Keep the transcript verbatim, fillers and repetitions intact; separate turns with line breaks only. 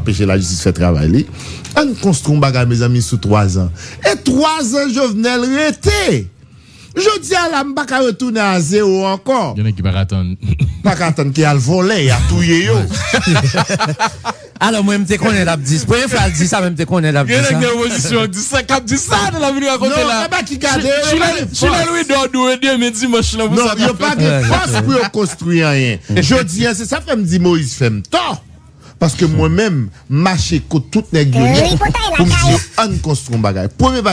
empêcher la justice de faire travailler. On construit un bagage, mes amis, sous trois ans. Et trois ans, Jovenel rété. Je dis à la m'baka retourner à zéro encore.
Il y en a qui va attendre.
Pas attendre qu'il a le volet, il a tout yo.
Alors, moi, je me connais la dix. Pour une fois, dit ça, même te connais la dix.
Il y a une opposition qui dit ça, qui dit ça, de la vidéo à côté là.
Non, qui garde.
Je suis là, Louis Dordo, et mais dimanche là.
Non, il n'y a pas de force pour construire rien. Je dis, c'est ça fait me dit Moïse fait tort. Parce que moi-même, marcher contre toute les gueules, pour me dire, on construit un bagage.